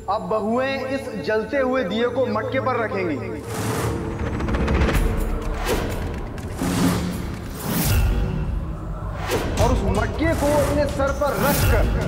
अब बहुएं इस जलते हुए दिए को मटके पर रखेंगी और उस मटके को अपने सर पर रखकर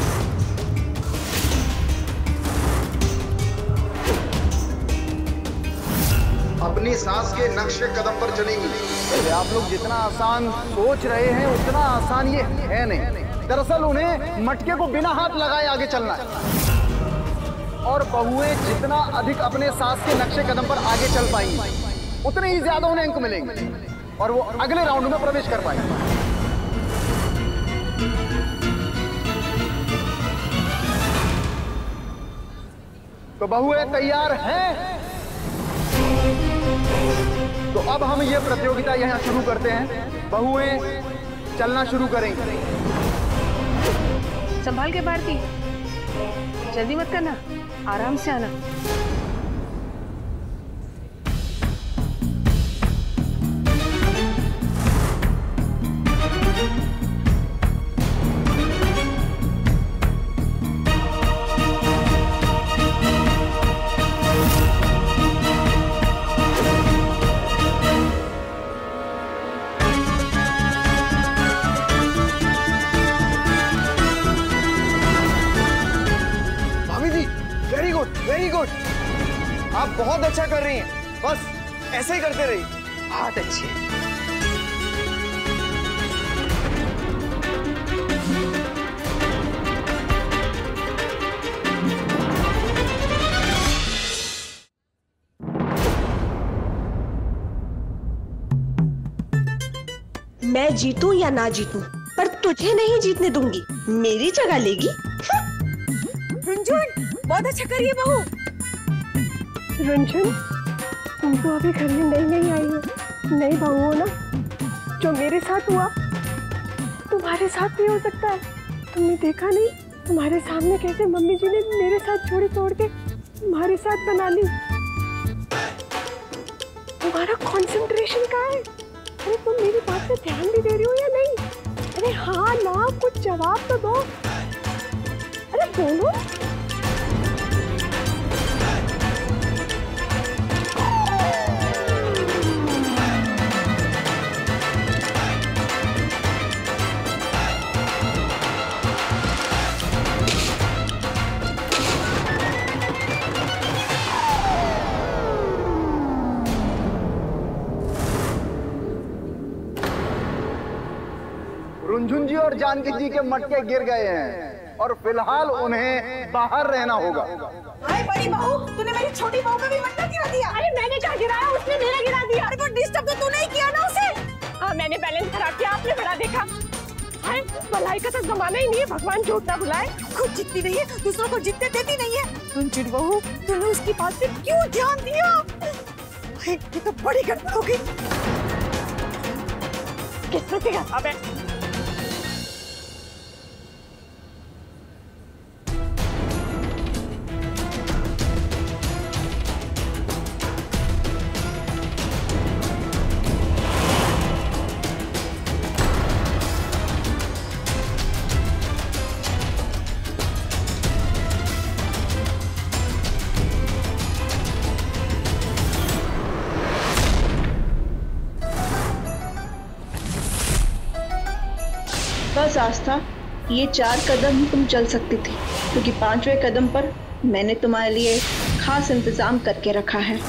अपनी सांस के नक्शे कदम पर चलेंगी। आप लोग जितना आसान सोच रहे हैं उतना आसान ये है नहीं। दरअसल उन्हें मटके को बिना हाथ लगाए आगे चलना है और बहुएं जितना अधिक अपने सांस के नक्शे कदम पर आगे चल पाएंगी उतने ही ज्यादा उन्हें अंक मिलेंगे और वो अगले राउंड में प्रवेश कर पाएंगे। तो बहुएं तैयार हैं? तो अब हम ये प्रतियोगिता यहां शुरू करते हैं। बहुएं चलना शुरू करेंगे। संभाल के भारती, जल्दी मत करना, आराम से आना। वेरी गुड, आप बहुत अच्छा कर रही हैं। बस ऐसे ही करते रहिए। बहुत अच्छी। मैं जीतूं या ना जीतूं, पर तुझे नहीं जीतने दूंगी। मेरी जगह लेगी। रुंझुन, बहुत अच्छा करिए बहू। रुंझुन, तुम तो अभी घर में नई आई हो, नई बहू हो ना। जो मेरे साथ हुआ तुम्हारे साथ भी हो सकता है। तुमने देखा नहीं तुम्हारे सामने कैसे मम्मी जी ने मेरे साथ जोड़ी तोड़ के तुम्हारे साथ बना ली। तुम्हारा कंसंट्रेशन कहाँ है? अरे तुम मेरी बात पे ध्यान भी दे रही हो या नहीं? अरे हाँ ना, कुछ जवाब तो दो। अरे बोलो। रुंझुन जी और जानकी जी के मटके गिर गए हैं और फिलहाल उन्हें बाहर रहना होगा। हाय बड़ी बहू, तूने मेरी छोटी बहू पे भी मटका गिरा दिया। अरे मैंने क्या गिराया, उसने मेरा गिरा दिया। अरे वो डिस्टर्ब तो तूने ही किया ना उसे। हाँ मैंने बैलेंस खराब किया, आपने बड़ा देखा। हाय भलाई का तो जमाना ही नहीं है, भगवान झूठ ना बुलाए। खुद जीतती नहीं है, दूसरों को जीतने देती नहीं है। रुंझुन बहू, तूने उसकी बात पे क्यों ध्यान दिया? ये तो बड़ी गड़बड़ हो गई। किस्मत का हिसाब है। बस आस्था, ये 4 कदम ही तुम चल सकती थी, क्योंकि 5वें कदम पर मैंने तुम्हारे लिए खास इंतजाम करके रखा है।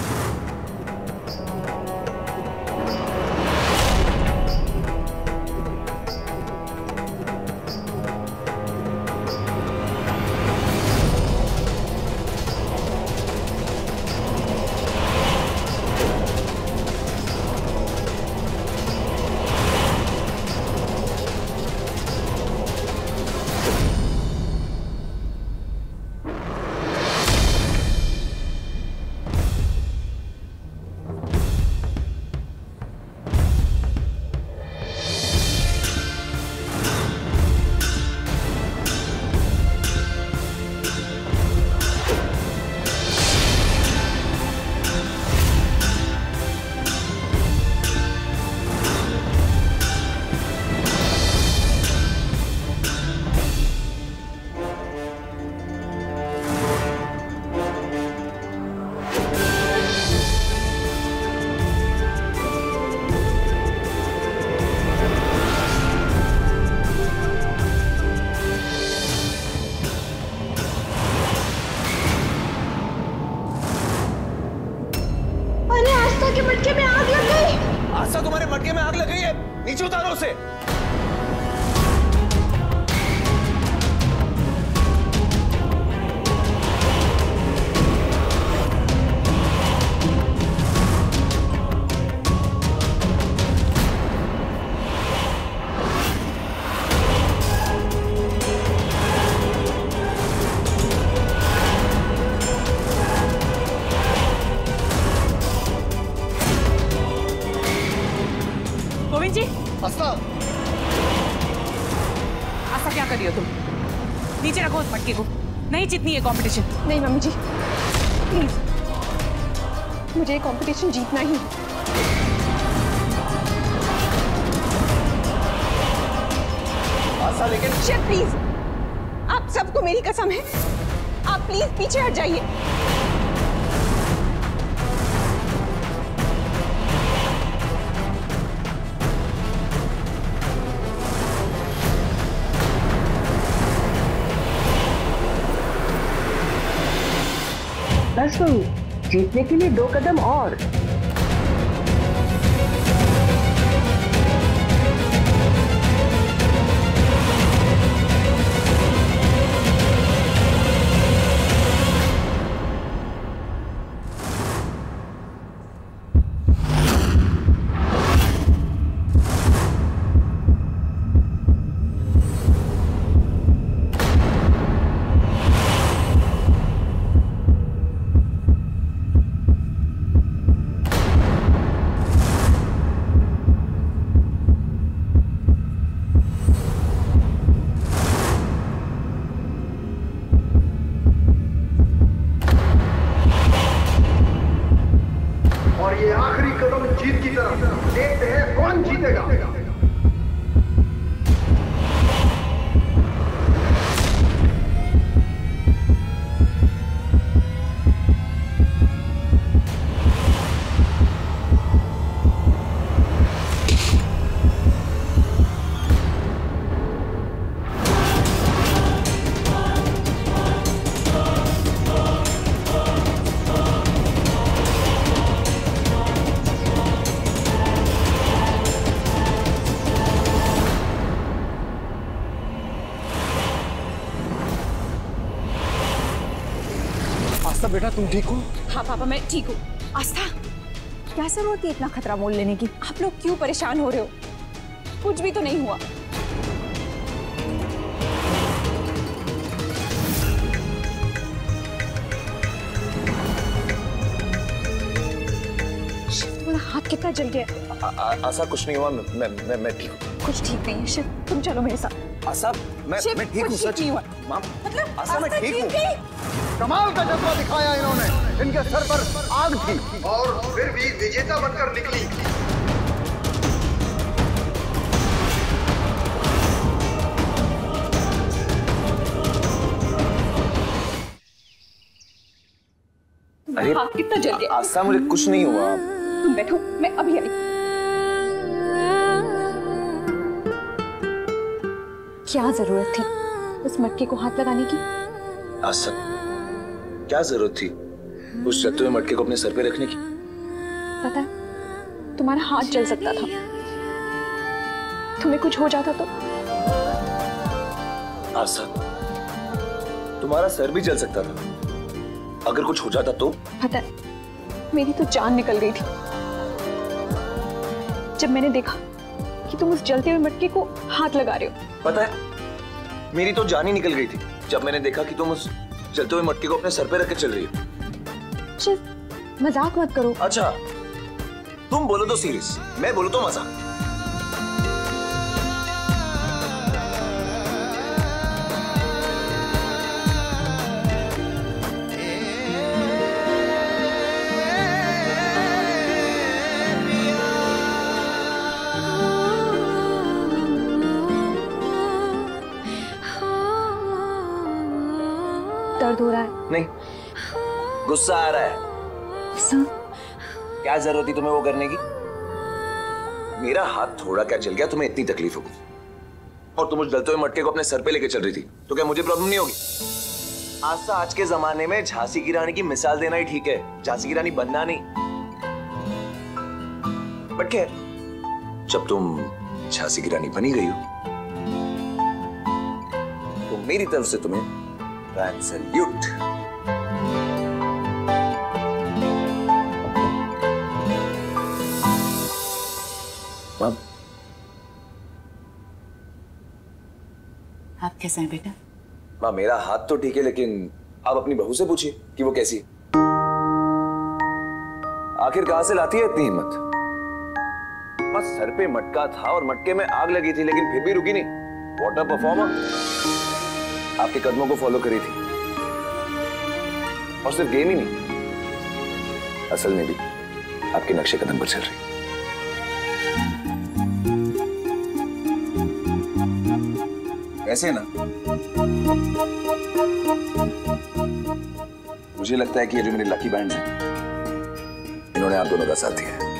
आस्था, तुम्हारे मटके में आग लग गई है, नीचे उतारो उसे। गोविंद जी, आस्था, आस्था क्या कर रही हो तुम? नीचे रखो उस मटके को, नहीं जीतनी है कंपटीशन। नहीं मम्मी जी, प्लीज, मुझे ये कंपटीशन जीतना ही है। आस्था लेकिन शिट, प्लीज, आप सबको मेरी कसम है, आप प्लीज पीछे हट जाइए। बस बहू, जीतने के लिए 2 कदम और। और ये आखिरी कदम जीत की तरफ, देखते हैं कौन जीतेगा। आस्था बेटा, तुम ठीक हो? हाँ पापा, मैं ठीक हूँ। आस्था, क्या जरूरत है इतना खतरा मोल लेने की? आप लोग क्यों परेशान हो रहे हो? कुछ भी तो नहीं हुआ। तुम्हारा हाथ कितना जल गया? आशा कुछ नहीं हुआ, मैं ठीक हूँ। कुछ ठीक नहीं है शिव, तुम चलो मेरे साथ। आशा, मैं ठीक हूँ सच। माम, आशा मैं ठीक हूँ। कमाल का जज्बा दिखाया इन्होंने। इनके सर पर आग थी और फिर भी विजेता बनकर निकली। अरे हाथ कितना जल गया? आशा, मुझे कुछ नहीं हुआ। तुम बैठो, मैं अभी आई। क्या जरूरत थी उस मटके को हाथ लगाने की? आशा, क्या जरूरत थी उस जलते हुए मटके को अपने सर पे रखने की? पता है, तुम्हारा हाथ जल सकता था। तुम्हें कुछ हो जाता तो? आशा, तुम्हारा सर भी जल सकता था। अगर कुछ हो जाता तो? पता है, मेरी तो जान निकल गई थी जब मैंने देखा कि तुम उस जलते हुए मटके को हाथ लगा रहे हो। पता है, मेरी तो जान ही निकल गई थी जब मैंने देखा कि तुम उस जलते हुए मटके को अपने सर पे रख के चल रही हो। मजाक मत करो। अच्छा, तुम बोलो तो सीरियस, मैं बोलूं तो मजाक। दर्द हो रहा है? नहीं, गुस्सा आ रहा है। गुस्सा? क्या जरूरत थी तुम्हें वो करने की? मेरा हाथ थोड़ा क्या जल गया, तुम्हें इतनी तकलीफ होगी? और तुम उस जलते हुए मटके को अपने सर पे लेके चल रही थी, तो क्या मुझे प्रॉब्लम नहीं होगी? आशा, आज के जमाने में झांसी की रानी की मिसाल देना ही ठीक है, झांसी की रानी बनना नहीं। बट खैर, जब तुम झांसी की रानी बनी गई हो तो मेरी तरफ से तुम्हें ग्रैंड सैल्यूट। मां, आप कैसे हैं बेटा? मां मेरा हाथ तो ठीक है, लेकिन आप अपनी बहू से पूछिए कि वो कैसी है। आखिर कहां से लाती है इतनी हिम्मत? बस सर पे मटका था और मटके में आग लगी थी, लेकिन फिर भी रुकी नहीं। What a performer. आपके कदमों को फॉलो करी थी, और सिर्फ गेम ही नहीं, असल में भी आपके नक्शे कदम पर चल रही। ऐसे ना मुझे लगता है कि ये जो मेरे लकी बैंड हैं, इन्होंने आप दोनों का साथ दिया है।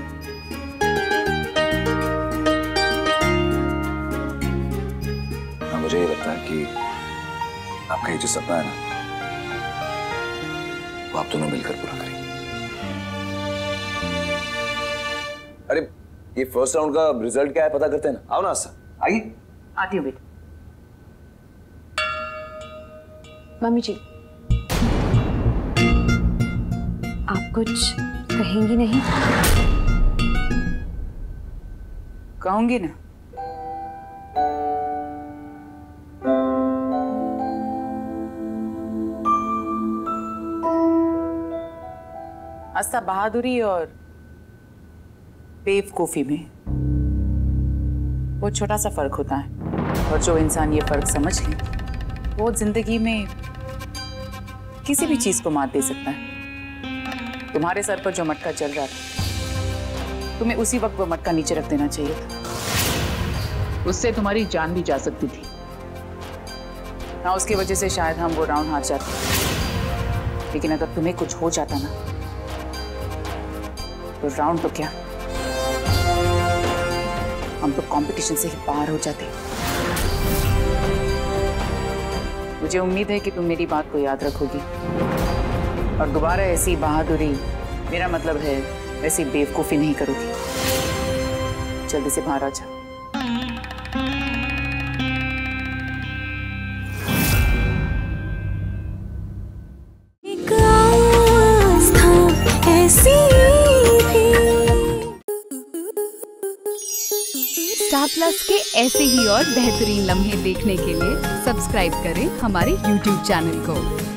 हाँ, मुझे ये लगता है कि आपका ये जो सपना है ना, वो आप दोनों मिलकर पूरा करेंगे। अरे ये फर्स्ट राउंड का रिजल्ट क्या है पता करते हैं ना? आओ ना आस्था, आइए। आती हूँ बेटा। मम्मी जी, आप कुछ कहेंगी नहीं? कहूंगी ना। आस्था, बहादुरी और बेवकूफी में बहुत छोटा सा फर्क होता है, और जो इंसान ये फर्क समझ ले वो जिंदगी में किसी भी चीज को मात दे सकता है। तुम्हारे सर पर जो मटका चल रहा था, तुम्हें उसी वक्त वो मटका नीचे रख देना चाहिए था। उससे तुम्हारी जान भी जा सकती थी। हाँ, उसकी वजह से शायद हम वो राउंड हार जाते, लेकिन अगर तुम्हें कुछ हो जाता ना, तो राउंड तो क्या, हम तो कंपटीशन से ही बाहर हो जाते। मुझे उम्मीद है कि तुम मेरी बात को याद रखोगी और दोबारा ऐसी बहादुरी, मेरा मतलब है ऐसी बेवकूफी नहीं करोगी। जल्दी से बाहर आ जाओ। स्टार प्लस के ऐसे ही और बेहतरीन लम्हे देखने के लिए सब्सक्राइब करें हमारे YouTube चैनल को।